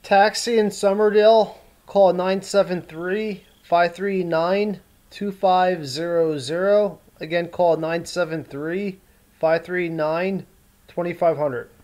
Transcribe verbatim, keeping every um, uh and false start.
Taxi in Somerdale, call nine seven three, five three nine, two five zero zero. Again, call nine seven three, five three nine, two five zero zero.